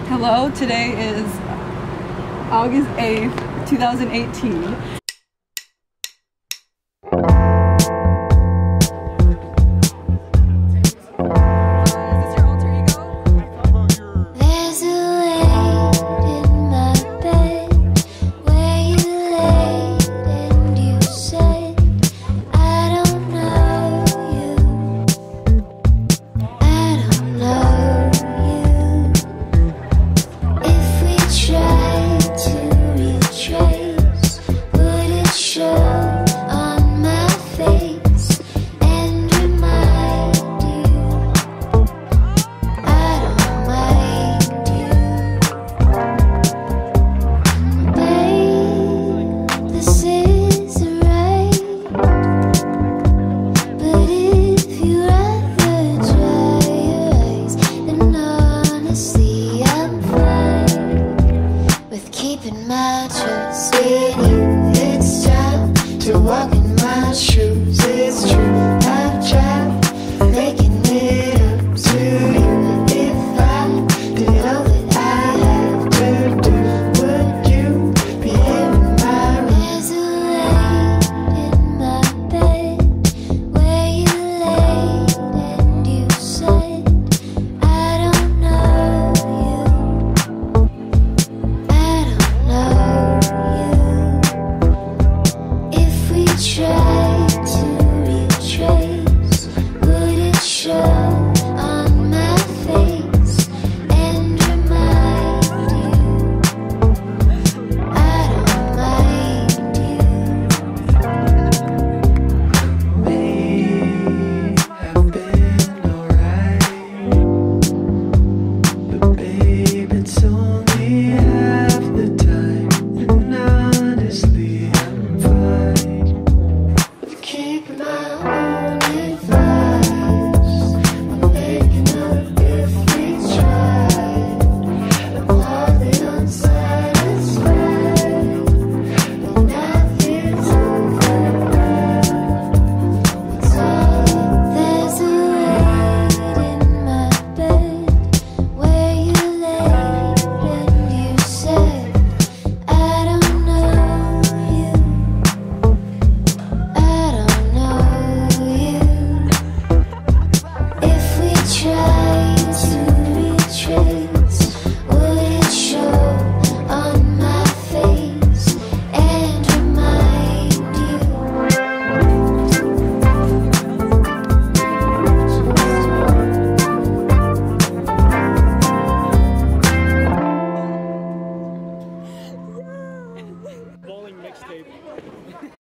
Hello, today is August 8th, 2018. It's time to walk in my shoes. It's true, I've tried making it up to you. If I did all that I have to do, would you be here in my room? There's a light in my bed where you laid and you said, I don't know you, I don't know. Try to retrace, would it show on my face and remind you I don't mind you? May have been alright, but babe, it's only half the time, and honestly I'm fine. Keep my own advice. I'm making up if we tried. I'm hardly unsatisfied, but nothing's over. There's a light in my bed where you laid and you said, I don't know you, try to retrace, would it show on my face and remind Bowling mixtape.